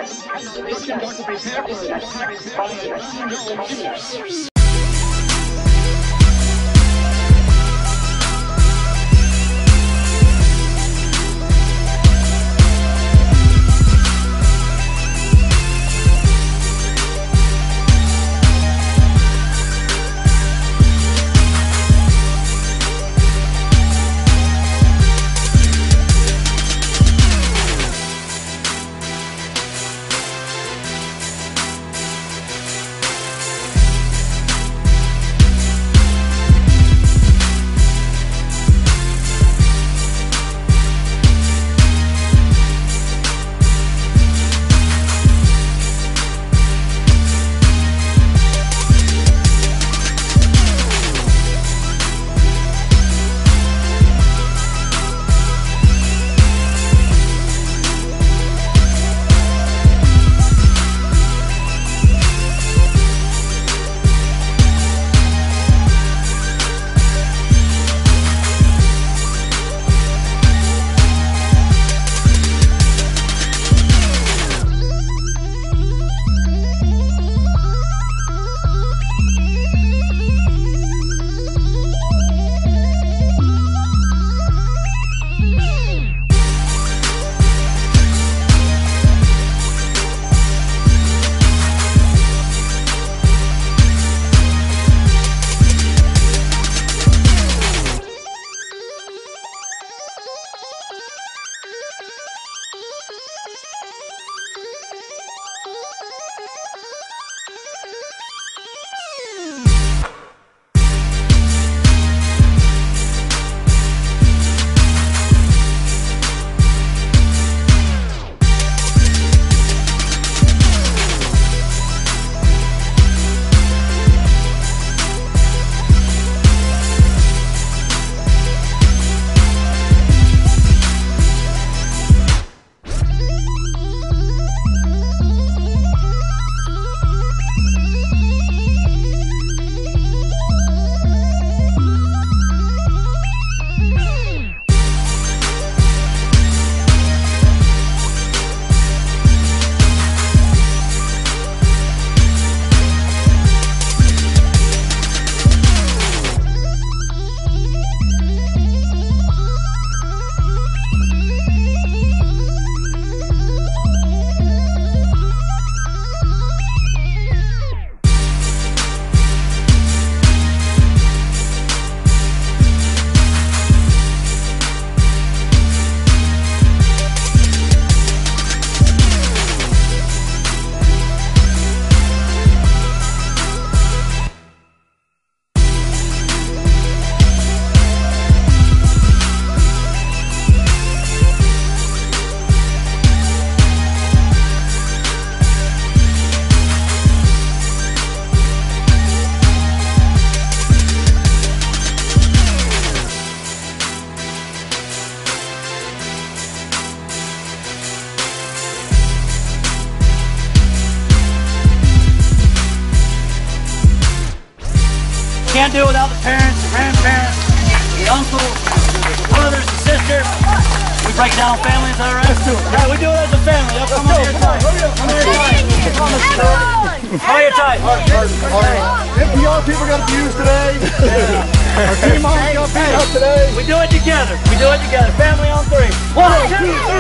Can't do it without the parents, the grandparents, the uncles, the brothers, the sisters. We break down families, is that right? Let's do it. Yeah, we do it as a family. Let's come on here tight. Come here tight. Come here tight. NPR people got abused today. Our team got beat up today. We do it together. We do it together. Family on three. 1, 2, 3.